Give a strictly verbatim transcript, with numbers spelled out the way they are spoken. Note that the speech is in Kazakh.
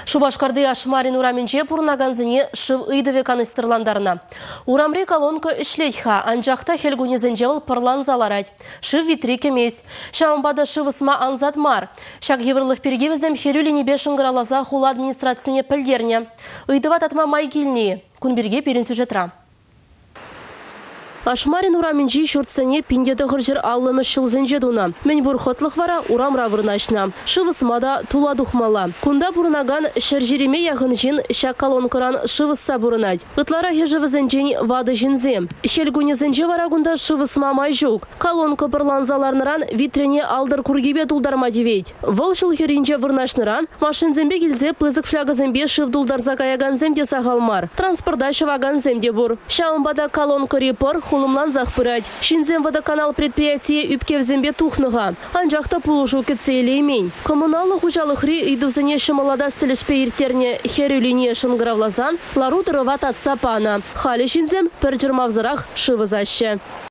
Шубашкарды Ашмарин ураменче пурнаганзыне шыв ыйдыве каныстырландарына. Урамре колонка ишлейха, анжақта хелгунезенжевыл пырлан заларать. Шыв витри кемес. Шаумбада шывысма анзат мар. Шак еврлых пергевізем херюли небе шыңғыралаза хула администрацияне пілдерне. Ыйдыва татма майгильнее. Кунберге перен сюжетра. Ашмарин ураменчи шуртсене пиндеті ғыржыр аллымы шылзен жедуна. Мен бұрхотлық вара урамра вырнашна. Шывысмада тула духмала. Кунда бұрынаган шәржереме яғын жин шак колонкыран шывысса бұрынад. Ытлара хежевізен жин вады жинзе. Шелгунезен же варагунда шывысма май жук. Колонка пырланзаларныран витрене алдыр кургебе тулдарма девейд. Выл шыл херинче вырнашныран машинзембе келзе пызык флягазембе шывдулдарза каяганземде сағалмар. Транспорда шываганземде бур. Шаумбада колонка репор хулымлан захпырать. Шинзем водоканал предприятие үпкевзембе тухныға. Анжақта пулушу кетсейлеймень. Коммуналы хужалықри идузыне шымалада стілішпе иртерне херюлине шынгыравлазан, лару тұрыват атса пана. Халі шинзем пір жырмавзырақ шывызаще.